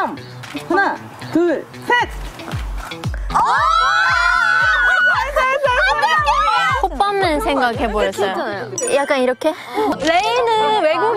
3. 하나, 둘, 셋. 호빠맨 생각해버렸어요. 약간 이렇게? 레이는 외국